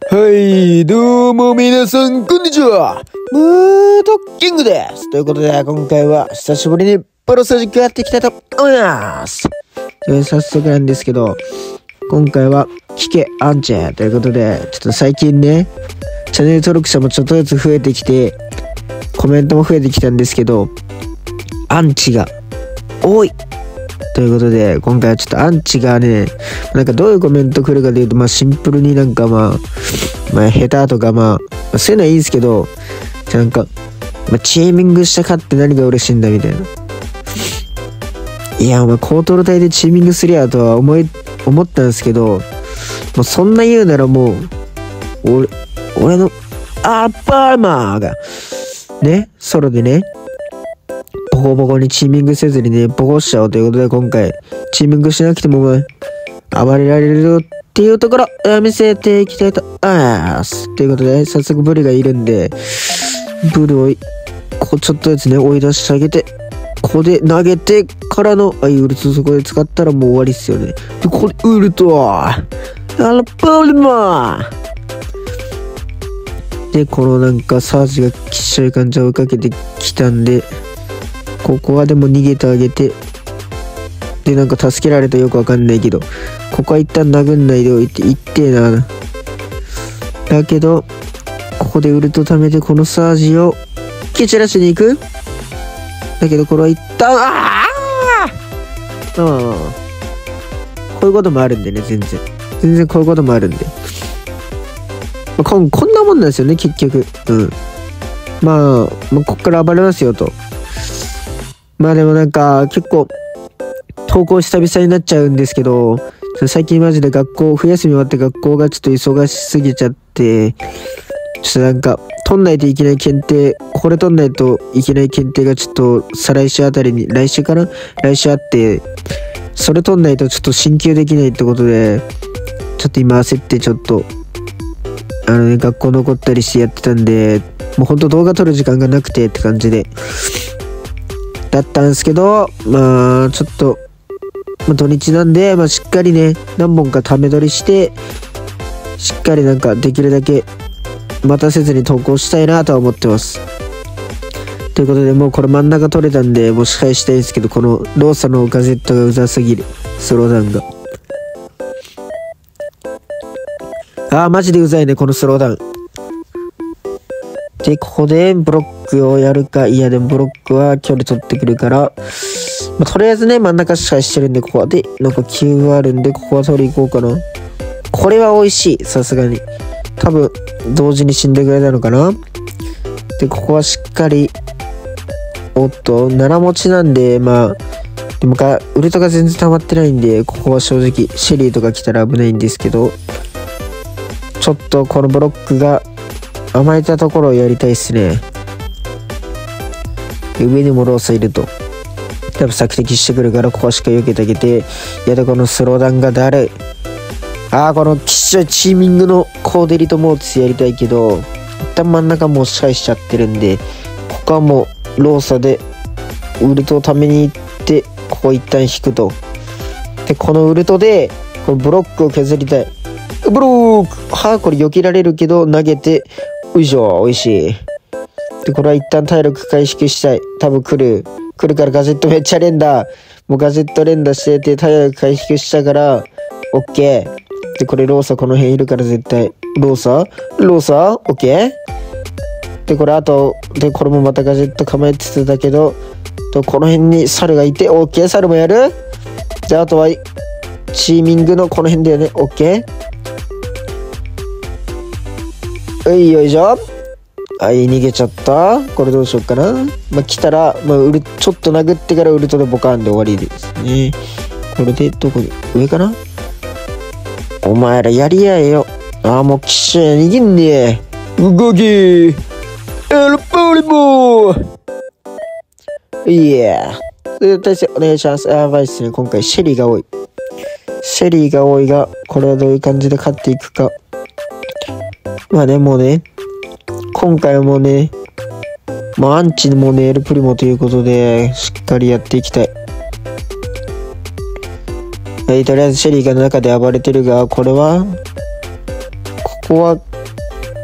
はい、どうも皆さん、こんにちは。ムードキングです。ということで、今回は久しぶりにプロスジックやっていきたいと思います。早速なんですけど、今回は聞けアンチェということで、ちょっと最近ね、チャンネル登録者もちょっとずつ増えてきて、コメントも増えてきたんですけど、アンチが多いということで、今回はちょっとアンチがね、なんかどういうコメント来るかというと、シンプルになんか下手とかそういうのはいいんですけど、なんか、チーミングしたかって何が嬉しいんだみたいな。いや、お前コートル隊でチーミングすりゃとは思ったんですけど、もうそんな言うならもう、俺のアッパーマーが、ね、ソロでね、ボコボコにチーミングせずにね、ボコしちゃおうということで、今回、チーミングしなくても暴れられるよっていうところ、見せていきたいと思います。ということで、早速ブルがいるんで、ブルを、ちょっとずつね、追い出してあげて、ここで投げてからの、ウルトそこで使ったらもう終わりっすよね。で、ここでウルトアラパルマで、このなんかサージがきっしょい感じを追いかけてきたんで、ここはでも逃げてあげて、で、なんか助けられたよくわかんないけど、ここは一旦殴んないでおいて、いってえな。だけど、ここでウルト貯めてこのサージを蹴散らしに行く。だけどこれは一旦、こういうこともあるんでね、全然こういうこともあるんで。こんなもんなんですよね、結局。こっから暴れますよと。でもなんか、結構、登校久々になっちゃうんですけど、最近マジで冬休み終わって学校がちょっと忙しすぎちゃって、ちょっとなんか、取んないといけない検定、これ取んないといけない検定がちょっと再来週あたりに、来週あって、それ取んないとちょっと進級できないってことで、ちょっと今焦ってちょっと、学校残ったりしてやってたんで、もうほんと動画撮る時間がなくてって感じで、だったんですけど、ちょっと、土日なんで、しっかりね、何本かため撮りして、しっかりなんかできるだけ待たせずに投稿したいなとは思ってます。ということで、もうこれ真ん中取れたんで、もう仕返したいんですけど、このローサのガゼットがうざすぎる。スローダウンが。マジでうざいね、このスローダウン。で、ここでブロックをやるか、いやでもブロックは距離取ってくるから、とりあえずね、真ん中仕返してるんで、ここで、なんか急があるんで、ここは取り行こうかな。これは美味しい、さすがに。多分、同時に死んでくれたのかな。で、ここはしっかり、7持ちなんで、でもウルトが全然溜まってないんで、ここは正直、シェリーとか来たら危ないんですけど、ちょっとこのブロックが甘えたところをやりたいっすね。上にもローサいると。多分索敵してくるから、ここしっかり避けてあげて、このスローダウンがだるい。このきっしょいチーミングのコーデリとモーツやりたいけど、一旦真ん中もう支配しちゃってるんで、ここはもうローサでウルトをために行って、ここ一旦引くと。で、このウルトで、このブロックを削りたい。ブロックこれ避けられるけど、投げて、よいしょ、美味しい。で、これは一旦体力回復したい。多分来るからガジェットめっちゃ連打。もうガジェット連打してて、体力回復したから、オッケー。で、これローサこの辺いるから絶対。ローサオッケー。で、これこれもまたガジェット構えててたけど、この辺に猿がいて、オッケー、猿もやる。じゃあ、あとは、チーミングのこの辺だよね、オッケー。よいしょ。逃げちゃった。これどうしようかな。来たら、ちょっと殴ってからウルトでボカーンで終わりですね。これで、どこに上かな。お前らやりやえよ。もうきっしょや逃げんねえ。動けエルポリボーいやー。対戦お願いします。やばいっすね。今回シェリーが多いが、これはどういう感じで勝っていくか。もうね、今回もね、アンチもね、エルプリモということで、しっかりやっていきたい。とりあえずシェリーが中で暴れてるが、ここは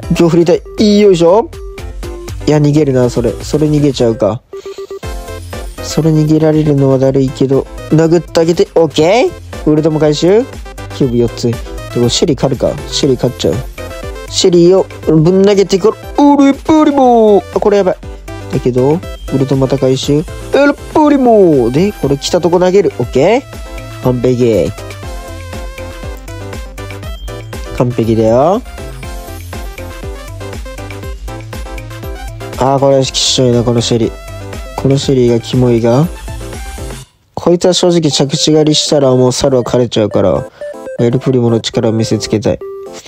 今日振りたい。よいしょ。いや、逃げるな、それ逃げちゃうか。それ逃げられるのはだるいけど、殴ってあげて、オッケー。ウルトも回収。キューブ4つ。でもシェリー狩るか。シェリー勝っちゃう。シェリーをぶん投げてくる。ウルプリモー。これやばい。だけど、ウルトまた回収。ウルプリモー。で、これ来たとこ投げる。オッケー。完璧。完璧だよ。これきしょいな、このシェリー。このシェリーがキモいが。こいつは正直着地狩りしたらもう猿は枯れちゃうから、エルプリモの力を見せつけたい。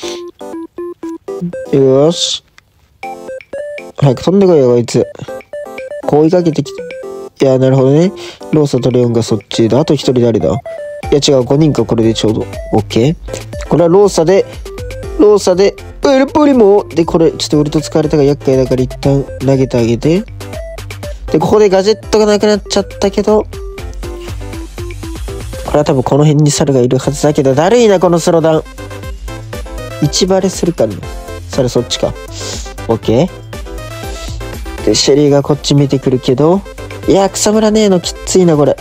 よーし。早く飛んでこいよ、こいつ。こう追いかけてきて。いや、なるほどね。ローサとレオンがそっちだ。あと一人誰だ？いや、違う、5人か、これでちょうど。オッケー。これはローサで、エルプリモで、これ、ちょっとウルト使われたが厄介だから一旦投げてあげて。で、ここでガジェットがなくなっちゃったけど、これは多分この辺に猿がいるはずだけど、だるいな、このスローダウン。1バレするかね。猿そっちか。オッケー。で、シェリーがこっち見てくるけど、いや、草むらねえのきついな、これ。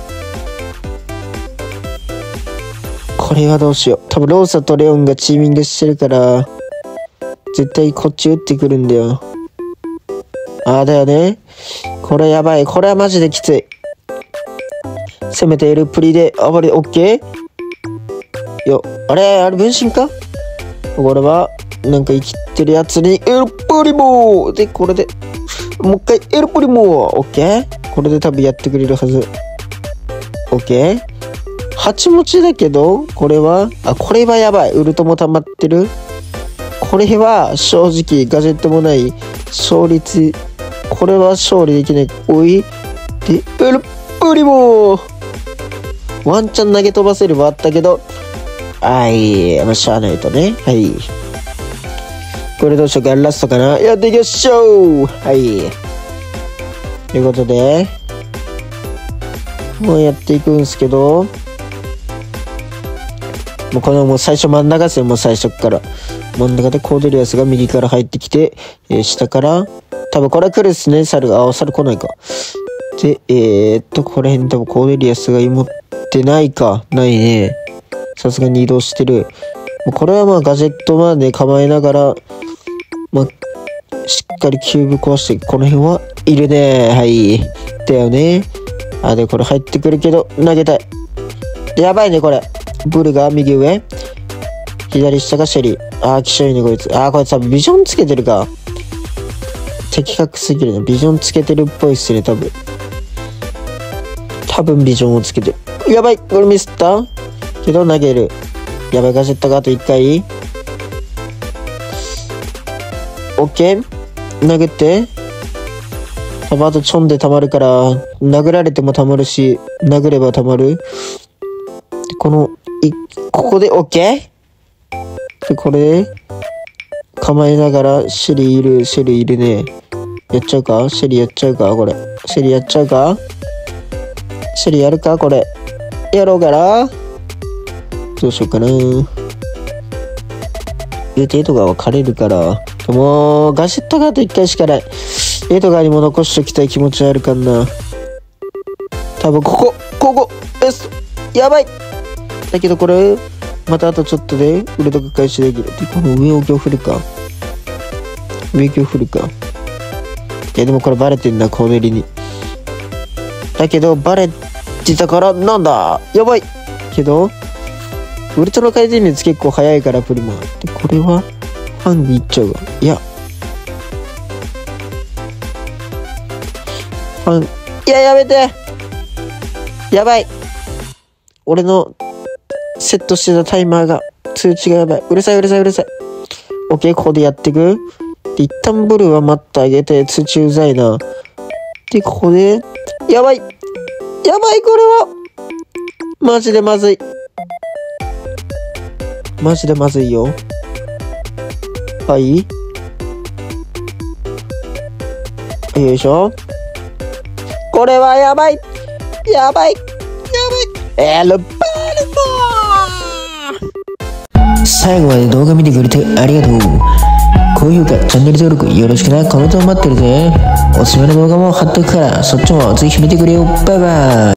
これはどうしよう。多分ローサとレオンがチーミングしてるから、絶対こっち打ってくるんだよ。だよね。これやばい。これはマジできつい。せめてエルプリで暴れ、オッケーよ。あれ分身か？これは、なんか生きてるやつに、エルプリモーで、これで、もう一回、エルプリモーオッケーこれで多分やってくれるはず。オッケー8持ちだけど、これは、これはやばい。ウルトも溜まってる。これは、正直、ガジェットもない、勝率、これは勝利できない。おい。で、エルプリモーワンチャン投げ飛ばせればあったけど、しゃあないとね。はい。これどうしようか、ラストかな。やっていきましょう。はい。ということで、もうやっていくんすけど、もうこのもう最初真ん中ですよ、もう最初から。真ん中でコーデリアスが右から入ってきて、下から、多分これ来るっすね、猿が。猿来ないか。で、これ辺多分コーデリアスが持ってないか。ないね。さすがに移動してる。もうこれはまあガジェットまで構えながら、まあ、しっかりキューブ壊して、この辺はいるね。はい。だよね。で、これ入ってくるけど、投げたい。やばいね、これ。ブルが右上。左下がシェリー。きしょいね、こいつ。こいつ多分ビジョンつけてるか。的確すぎるね。ビジョンつけてるっぽいっすね、多分。多分ビジョンをつけてる。やばい、これミスったけど投げる。やばい、ガジェットがあと1回。オッケー投げて。多分あとチョンで溜まるから、殴られても溜まるし、殴れば溜まる。でここでオッケーで、これで、構えながら、シェリーいるね。やっちゃうかシェリーやっちゃうかこれ。シェリーやっちゃうかシェリーやるかこれ。やろうかなどうしようかなエトガーは枯れるから。もう、ガジェットがあと1回しかない。エトガーにも残しときたい気持ちはあるかな。多分ここやばいだけどこれ、またあとちょっとで、ウルトが開始できる。で、この上を今日振るか。いや、でもこれバレてんだ、コーネリに。だけど、バレてたから、なんだやばいけど、ウルトの回転率結構早いから、プリマ。で、これは、ファンに行っちゃうわ。いや。やめてやばい俺の、セットしてたタイマーが、通知がやばい。うるさい。オッケー、ここでやっていく。で、一旦ブルーは待ってあげて、通知うざいな。で、ここで、やばい、これは。マジでまずいよ。はい。よいしょ。これはやばい。エルパルボー最後まで動画見てくれてありがとう。 高評価、チャンネル登録よろしくな。コメントも待ってるぜ。おすすめの動画も貼っとくから、そっちもぜひ見てくれよ。バイバイ。